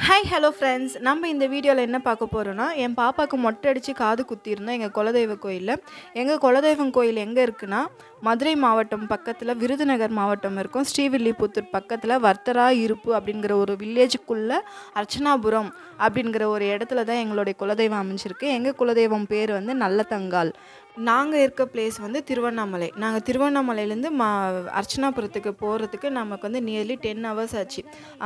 Hi hello friends, நம்ம இந்த வீடியோவில் என்ன பார்க்க போகிறோன்னா, என் பாப்பாவுக்கு மொட்டை அடித்து காது குத்திருந்தோம் எங்கள் குலதெய்வ கோயிலில். எங்கள் குலதெய்வம் கோயில் எங்கே இருக்குன்னா, மதுரை மாவட்டம் பக்கத்தில் விருதுநகர் மாவட்டம் இருக்கும். ஸ்ரீவில்லிபுத்தூர் பக்கத்தில் வர்த்தரா இருப்பு அப்படிங்கிற ஒரு வில்லேஜுக்குள்ளே அர்ச்சனாபுரம் அப்படிங்கிற ஒரு இடத்துல தான் எங்களுடைய குலதெய்வம் அமைஞ்சிருக்கு. எங்கள் குலதெய்வம் பேர் வந்து நல்லதங்கால். நாங்கள் இருக்க பிளேஸ் வந்து திருவண்ணாமலை. நாங்கள் திருவண்ணாமலையிலேருந்து அர்ச்சனாபுரத்துக்கு போகிறதுக்கு நமக்கு வந்து நியர்லி 10 ஹவர்ஸ் ஆச்சு.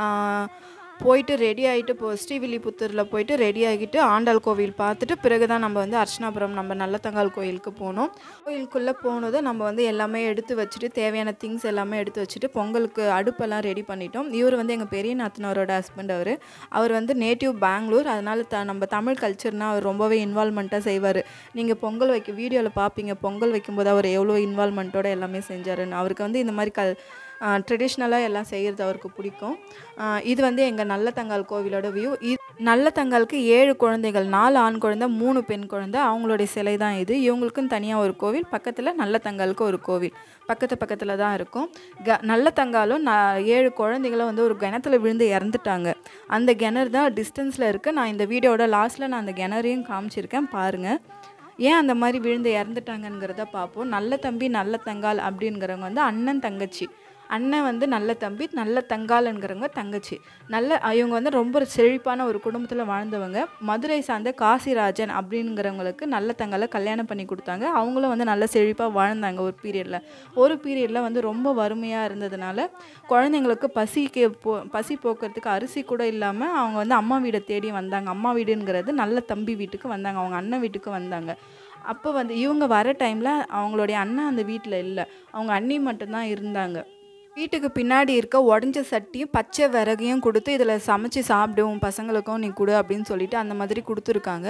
போயிட்டு ரெடி ஆகிட்டு ஸ்ரீவில்லிபுத்தூரில் போயிட்டு ரெடி ஆகிட்டு ஆண்டாள் கோவில் பார்த்துட்டு பிறகு தான் நம்ம வந்து அர்ச்சனாபுரம் நம்ம நல்லதங்கால் கோயிலுக்கு போனோம். கோயிலுக்குள்ளே போனதும் நம்ம வந்து எல்லாமே எடுத்து வச்சுட்டு தேவையான திங்ஸ் எல்லாமே எடுத்து வச்சுட்டு பொங்கலுக்கு அடுப்பெல்லாம் ரெடி பண்ணிட்டோம். இவர் வந்து எங்கள் பெரிய நாத்தனாரோட ஹஸ்பண்ட். அவர் வந்து நேட்டிவ் பெங்களூர். அதனால் நம்ம தமிழ் கல்ச்சர்னால் அவர் ரொம்பவே இன்வால்மெண்ட்டாக செய்வார். நீங்கள் பொங்கல் வீடியோவில் பார்ப்பீங்க, பொங்கல் வைக்கும்போது அவர் எவ்வளோ இன்வால்மெண்ட்டோடு எல்லாமே செஞ்சாருன்னு. அவருக்கு வந்து இந்த மாதிரி ட்ரெடிஷ்னலாக எல்லாம் செய்கிறது அவருக்கு பிடிக்கும். இது வந்து எங்கள் நல்லதங்கால் கோவிலோட வியூ. நல்லதங்காலுக்கு 7 குழந்தைகள், 4 ஆண் குழந்தை, 3 பெண் குழந்தை. அவங்களுடைய சிலை தான் இது. இவங்களுக்குன்னு தனியாக ஒரு கோவில், பக்கத்தில் நல்லதங்காலுக்கு ஒரு கோவில் பக்கத்தில் தான் இருக்கும். நல்லதங்காலும் 7 குழந்தைகளும் வந்து ஒரு கிணத்துல விழுந்து இறந்துட்டாங்க. அந்த கிணறு தான் டிஸ்டன்ஸில் இருக்குது. நான் இந்த வீடியோட லாஸ்ட்டில் நான் அந்த கிணறையும் காமிச்சிருக்கேன், பாருங்கள். ஏன் அந்த மாதிரி விழுந்து இறந்துட்டாங்கங்கிறத பார்ப்போம். நல்ல தம்பி நல்லதங்கால் அப்படிங்கிறவங்க வந்து அண்ணன் தங்கச்சி. அண்ணன் வந்து நல்ல தம்பி, நல்ல தங்கால்ங்கிறவங்க தங்கச்சி. இவங்க வந்து ரொம்ப செழிப்பான ஒரு குடும்பத்தில் வாழ்ந்தவங்க. மதுரை சார்ந்த காசிராஜன் அப்படிங்கிறவங்களுக்கு நல்லதங்காலை கல்யாணம் பண்ணி கொடுத்தாங்க. அவங்களும் வந்து நல்ல செழிப்பாக வாழ்ந்தாங்க. ஒரு பீரியடில் வந்து ரொம்ப வறுமையாக இருந்ததுனால குழந்தைங்களுக்கு பசி போக்குறதுக்கு அரிசி கூட இல்லாமல் அவங்க வந்து அம்மா வீடை தேடி வந்தாங்க. அம்மா வீடுங்கிறது நல்ல தம்பி வீட்டுக்கு வந்தாங்க, அவங்க அண்ணன் வீட்டுக்கு வந்தாங்க. அப்போ வந்து இவங்க வர டைமில் அவங்களுடைய அண்ணன் அந்த வீட்டில் இல்லை, அவங்க அண்ணி மட்டும்தான் இருந்தாங்க. வீட்டுக்கு பின்னாடி இருக்க உடஞ்ச சட்டியும் பச்சை விறகையும் கொடுத்து இதில் சமைச்சு சாப்பிடுவோம், பசங்களுக்கும் நீ கொடு அப்படின்னு சொல்லிட்டு அந்த மாதிரி கொடுத்துருக்காங்க.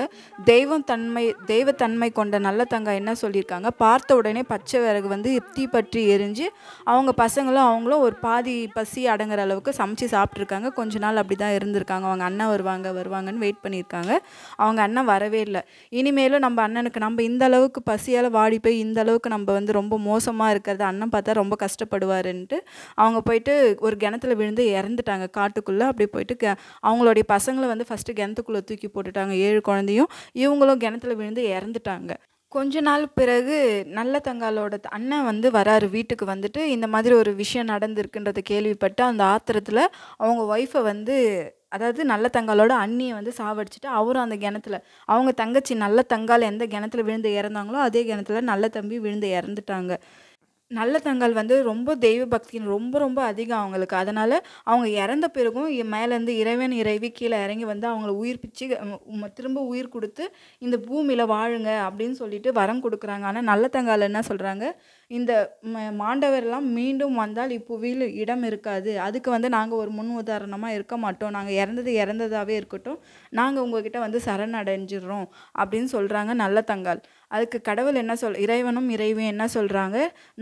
தெய்வத்தன்மை கொண்ட நல்லதங்கால் என்ன சொல்லியிருக்காங்க, பார்த்த உடனே பச்சை விறகு வந்து தீப்பற்றி எரிஞ்சு அவங்க அவங்களும் ஒரு பாதி பசி அடங்குற அளவுக்கு சமைச்சு சாப்பிட்ருக்காங்க. கொஞ்ச நாள் அப்படி தான் இருந்திருக்காங்க. அவங்க அண்ணன் வருவாங்கன்னு வெயிட் பண்ணியிருக்காங்க. அவங்க அண்ணன் வரவே இல்லை. இனிமேலும் நம்ம அண்ணனுக்கு நம்ம இந்த அளவுக்கு பசியால் வாடி போய் இந்த அளவுக்கு நம்ம வந்து ரொம்ப மோசமாக இருக்கிறது அண்ணன் பார்த்தா ரொம்ப கஷ்டப்படுவாருன்ட்டு அவங்க போயிட்டு ஒரு கிணத்துல விழுந்து இறந்துட்டாங்க. காட்டுக்குள்ளே அப்படி போயிட்டு அவங்களுடைய பசங்களை வந்து ஃபஸ்ட்டு கிணத்துக்குள்ளே தூக்கி போட்டுட்டாங்க, 7 குழந்தையும். இவங்களும் கிணத்துல விழுந்து இறந்துட்டாங்க. கொஞ்ச நாள் பிறகு நல்லதங்காலோட அண்ணன் வந்து வராரு வீட்டுக்கு. வந்துட்டு இந்த மாதிரி ஒரு விஷயம் நடந்திருக்குன்றதை கேள்விப்பட்டு அந்த ஆத்திரத்தில் அவங்க ஒய்ஃபை வந்து, அதாவது நல்லதங்காலோட அண்ணியை வந்து சாவடிச்சுட்டு அவரும் அந்த கிணத்துல, அவங்க தங்கச்சி நல்லதங்கால் எந்த கிணத்துல விழுந்து இறந்தாங்களோ அதே கிணத்துல நல்ல தம்பி விழுந்து இறந்துட்டாங்க. நல்லதங்கால் வந்து ரொம்ப தெய்வ பக்தின்னு ரொம்ப அதிகம் அவங்களுக்கு. அதனால் அவங்க இறந்த பிறகும் மேலேருந்து இறைவன் இறைவி கீழே இறங்கி வந்து அவங்கள உயிர்ப்பிச்சு திரும்ப உயிர் கொடுத்து இந்த பூமியில் வாழுங்க அப்படின்னு சொல்லிட்டு வரம் கொடுக்குறாங்க. ஆனால் நல்லதங்கால் என்ன சொல்கிறாங்க, இந்த மாண்டவரெல்லாம் மீண்டும் வந்தால் இப்புவியில் இடம் இருக்காது, அதுக்கு வந்து நாங்கள் ஒரு முன் உதாரணமாக இருக்க மாட்டோம், நாங்கள் இறந்ததாகவே இருக்கட்டும், நாங்கள் உங்ககிட்ட வந்து சரணடைஞ்சிடுறோம் அப்படின்னு சொல்கிறாங்க நல்லதங்கால். அதுக்கு கடவுள் என்ன இறைவனும் இறைவியும் என்ன சொல்கிறாங்க,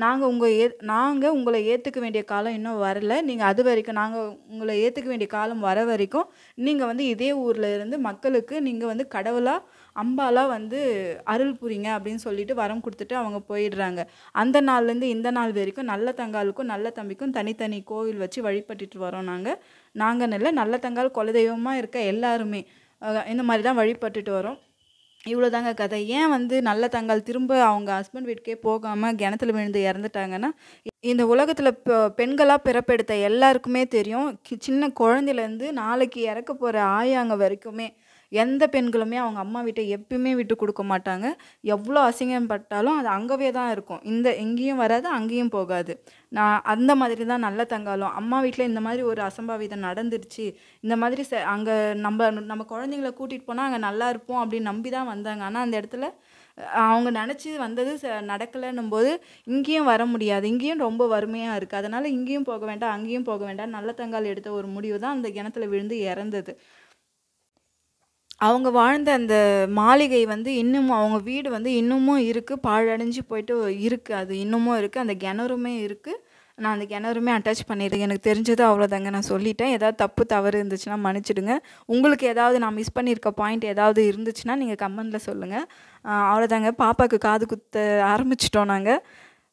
நாங்கள் உங்களை ஏற்றுக்க வேண்டிய காலம் இன்னும் வரல, நீங்கள் அது வரைக்கும் நாங்கள் உங்களை ஏற்றுக்க வேண்டிய காலம் வர வரைக்கும் நீங்கள் வந்து இதே ஊரில் இருந்து மக்களுக்கு நீங்கள் வந்து கடவுளாக அம்பாலாக வந்து அருள் புரிங்க அப்படின்னு சொல்லிட்டு வரம் கொடுத்துட்டு அவங்க போயிடுறாங்க. அந்த நாள்லேருந்து இந்த நாள் வரைக்கும் நல்லதங்காலுக்கும் நல்ல தம்பிக்கும் தனித்தனி கோவில் வச்சு வழிபட்டுட்டு வரோம். நாங்கள் நல்லதங்கால் குலதெய்வமாக இருக்க எல்லாருமே இந்த மாதிரி தான் வழிபட்டுட்டு வரோம். இவ்வளோதாங்க கதை. ஏன் வந்து நல்லதங்கால் திரும்ப அவங்க ஹஸ்பண்ட் வீட்டுக்கே போகாமல் கிணத்துல விழுந்து இறந்துட்டாங்கன்னா, இந்த உலகத்தில் பெண்களாக பிறப்பெடுத்த எல்லாருக்குமே தெரியும், சின்ன குழந்தையிலேருந்து நாளைக்கு இறக்க போகிற ஆயாங்க வரைக்குமே எந்த பெண்களுமே அவங்க அம்மா வீட்டை எப்பயுமே விட்டு கொடுக்க மாட்டாங்க. எவ்வளோ அசிங்கப்பட்டாலும் அது அங்கவே தான் இருக்கும். எங்கேயும் வராது, அங்கேயும் போகாது. அந்த மாதிரி தான் நல்லதங்காலும். அம்மா வீட்டில் இந்த மாதிரி ஒரு அசம்பாவிதம் நடந்துருச்சு, இந்த மாதிரி அங்கே நம்ம குழந்தைங்கள கூட்டிகிட்டு போனால் அங்கே நல்லா இருப்போம் அப்படின்னு நம்பி தான் வந்தாங்க. ஆனால் அந்த இடத்துல அவங்க நினச்சி வந்தது நடக்கலைன்னும் போது இங்கேயும் வர முடியாது, இங்கேயும் ரொம்ப வறுமையாக இருக்குது, அதனால் இங்கேயும் போக வேண்டாம் அங்கேயும் போக வேண்டாம். நல்லதங்கால் எடுத்த ஒரு முடிவு தான் அந்த கிணத்துல விழுந்து இறந்தது. அவங்க வாழ்ந்த அந்த மாளிகை வந்து இன்னமும், அவங்க வீடு வந்து இன்னமும் இருக்குது, பாழடைஞ்சு போயிட்டு இருக்குது, அது இன்னமும் இருக்குது. அந்த கிணறுமே இருக்குது. நான் அந்த கிணறுமே அட்டாச் பண்ணியிருக்கேன். எனக்கு தெரிஞ்சது அவ்வளோதாங்க, நான் சொல்லிட்டேன். ஏதாவது தப்பு தவறு இருந்துச்சுன்னா மன்னிச்சிடுங்க. உங்களுக்கு ஏதாவது நான் மிஸ் பண்ணியிருக்க பாயிண்ட் ஏதாவது இருந்துச்சுன்னா நீங்கள் கமெண்டில் சொல்லுங்கள். அவ்வளோதாங்க, பாப்பாவுக்கு காது குத்த ஆரம்பிச்சிட்டோம் நாங்கள்.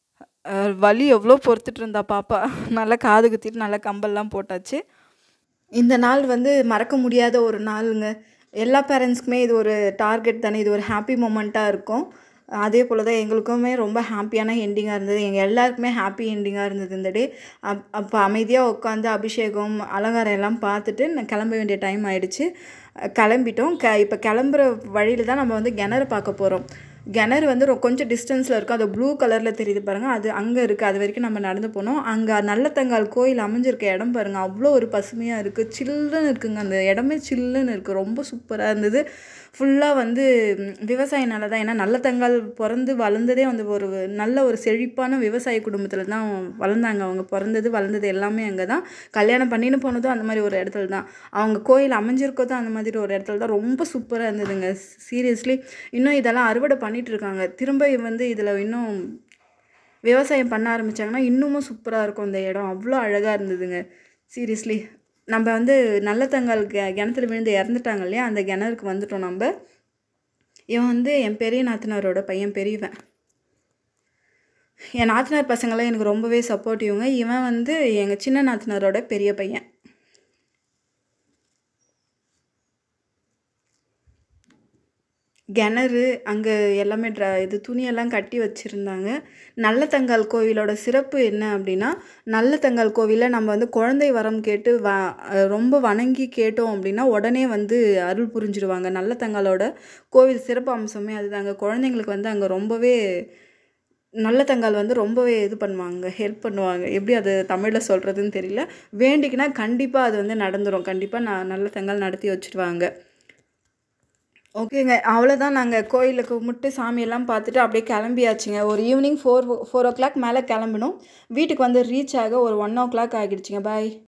வலி எவ்வளோ பொறுத்துட்டு இருந்தா பாப்பா. நல்லா காது குத்திட்டு நல்லா கம்பல்லாம் போட்டாச்சு. இந்த நாள் வந்து மறக்க முடியாத ஒரு நாளுங்க. எல்லா பேரண்ட்ஸ்க்குமே இது ஒரு டார்கெட் தானே, இது ஒரு ஹாப்பி மொமெண்ட்டாக இருக்கும். அதே போல் தான் எங்களுக்குமே ரொம்ப ஹாப்பியான எண்டிங்காக இருந்தது. எங்கள் எல்லாருக்குமே ஹாப்பி எண்டிங்காக இருந்தது இந்த டே. அப்போ அமைதியாக உட்காந்து அபிஷேகம், அலங்காரம் எல்லாம் பார்த்துட்டு நான் கிளம்ப வேண்டிய டைம் ஆயிடுச்சு. கிளம்பிட்டோம். இப்போ கிளம்புற வழியில் தான் நம்ம வந்து கிணறு பார்க்க போகிறோம். கிணறு வந்து கொஞ்சம் டிஸ்டன்ஸில் இருக்கும். அது ப்ளூ கலரில் தெரியுது பாருங்கள், அது அங்கே இருக்குது. அது வரைக்கும் நம்ம நடந்து போனோம். அங்கே நல்லத்தங்கால் கோயில் அமைஞ்சிருக்க இடம் பாருங்கள், அவ்வளோ ஒரு பசுமையாக இருக்குது, சில்லுன்னு இருக்குங்க. அந்த இடமே சில்லுன்னு இருக்குது, ரொம்ப சூப்பராக இருந்தது. ஃபுல்லாக வந்து விவசாய நிலம் தான். ஏன்னா நல்லத்தங்கால் பிறந்து வளர்ந்ததே வந்து ஒரு நல்ல ஒரு செழிப்பான விவசாய குடும்பத்தில் தான் வளர்ந்தாங்க. அவங்க பிறந்தது வளர்ந்தது எல்லாமே அங்கே தான். கல்யாணம் பண்ணின்னு போனதும் அந்த மாதிரி ஒரு இடத்துல தான். அவங்க கோயில் அமைஞ்சிருக்கதும் அந்த மாதிரி ஒரு இடத்துல தான். ரொம்ப சூப்பராக இருந்ததுங்க. சீரியஸ்லி இன்னும் இதெல்லாம் அறுவடை பண்ணிகிட்ருக்காங்க. திரும்ப வந்து இதில் இன்னும் விவசாயம் பண்ண ஆரம்பித்தாங்கன்னா இன்னமும் சூப்பராக இருக்கும் இந்த இடம். அவ்வளோ அழகாக இருந்ததுங்க. சீரியஸ்லி நம்ம வந்து நல்லத்தங்கால் கிணத்துல விழுந்து இறந்துட்டாங்க இல்லையா, அந்த கிணறுக்கு வந்துட்டோம் நம்ம. இவன் வந்து என் பெரிய நாத்தனாரோட பையன், பெரியவன். என் நாத்தனார் பசங்களாம் எனக்கு ரொம்பவே சப்போர்ட்டிவ்ங்க. இவன் வந்து எங்கள் சின்ன நாத்தனாரோட பெரிய பையன். கிணறு அங்கே எல்லாமே இது துணியெல்லாம் கட்டி வச்சுருந்தாங்க. நல்லத்தங்கால் கோவிலோட சிறப்பு என்ன அப்படின்னா, நல்லத்தங்கால் கோவிலில் நம்ம வந்து குழந்தை வரம் கேட்டு ரொம்ப வணங்கி கேட்டோம் அப்படின்னா உடனே வந்து அருள் புரிஞ்சிடுவாங்க. நல்லத்தங்காலோட கோவில் சிறப்பு அம்சமே அதுதாங்க. குழந்தைங்களுக்கு வந்து அங்கே ரொம்பவே நல்லத்தங்கால் வந்து ரொம்பவே இது பண்ணுவாங்க, ஹெல்ப் பண்ணுவாங்க. எப்படி அது தமிழில் சொல்கிறதுன்னு தெரியல. வேண்டிக்கினா கண்டிப்பாக அது வந்து நடந்துடும். கண்டிப்பாக நல்லத்தங்கால் நடத்தி வச்சுடுவாங்க. ஓகேங்க, அவ்வளோதான். நாங்கள் கோயிலுக்கு கும்பிட்டு சாமியெல்லாம் பார்த்துட்டு அப்படியே கிளம்பியாச்சுங்க. ஒரு ஈவினிங் 4 o'clock மேலே கிளம்பினோம். வீட்டுக்கு வந்து ரீச் ஆக ஒரு 1 o'clock ஆகிடுச்சிங்க. பாய்.